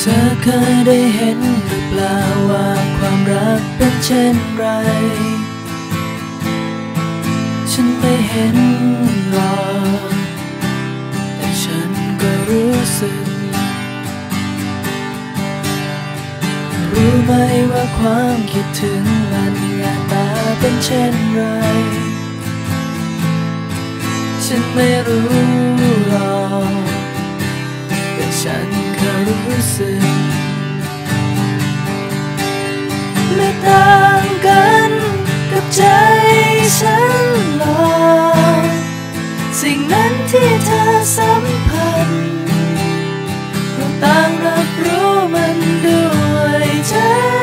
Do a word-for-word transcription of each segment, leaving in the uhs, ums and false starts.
เธอเคยได้เห็นหรือเปล่าว่าความรักเป็นเช่นไรฉันไม่เห็นหรอกแต่ฉันก็รู้สึกรู้ไหมว่าความคิดถึงมันหน้าตาเป็นเช่นไรฉันไม่รู้หรอกแต่ฉันก็รู้สึกไม่ต่างกันกับใจฉันหรอกสิ่งนั้นที่เธอสัมผัสเราต่างรับรู้มันด้วยใจ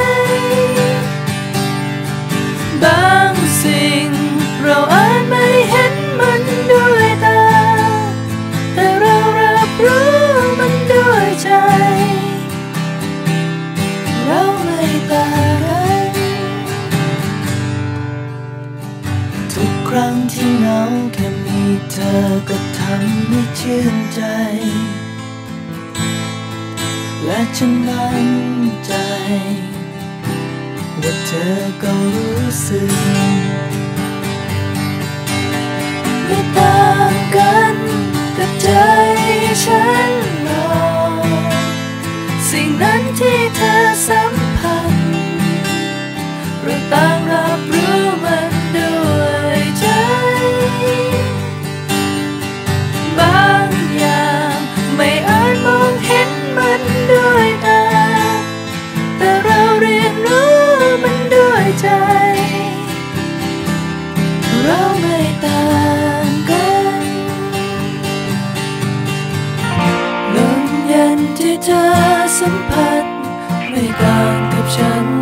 บางสิ่งเราอาจไม่เห็นมันด้วยตาแต่เรารับรู้มันด้วยใจเราไม่ต่างกันทุกครั้งที่เหงาแค่มีเธอก็ทำให้ชื่นใจและฉันมั่นใจว่าเธอก็รู้สึกไม่ต่างกันกับใจฉันหรอกสิ่งนั้นที่เธอสัมผัสเราต่างรับรู้มันด้วยใจบางอย่างไม่อาจมองเห็นมันด้วยตาแต่เราเรียนรู้มันด้วยใจเราไม่ต่างกันลมเย็นที่เธอสัมผัสไม่ต่างกับฉัน